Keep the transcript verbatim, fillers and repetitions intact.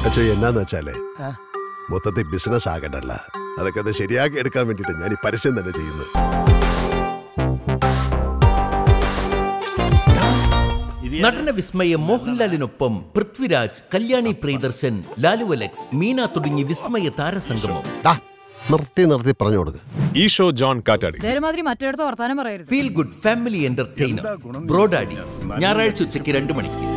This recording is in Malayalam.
അച്ഛൻ എന്നാന്ന് വെച്ചാലേ മൊത്തത്തിൽ ബിസിനസ് ആകണ്ടല്ല, അതൊക്കെ അത് ശരിയാക്കി എടുക്കാൻ വേണ്ടിട്ട് ഞാൻ ഈ പരസ്യം തന്നെ ചെയ്യുന്നു. നടന വിസ്മയ മോഹൻലാലിനൊപ്പം പൃഥ്വിരാജ്, കല്യാണി പ്രിയദർശൻ, ലാലു അലക്സ്, മീന തുടങ്ങി വിസ്മയ താരസംഗമം. നിർത്തി നിർത്തി പറഞ്ഞു കൊടുക്കുക. ഈ show John Kattadi feel good family entertainer Bro Daddy ഞായറാഴ്ച ഉച്ചയ്ക്ക് രണ്ടു മണിക്ക്.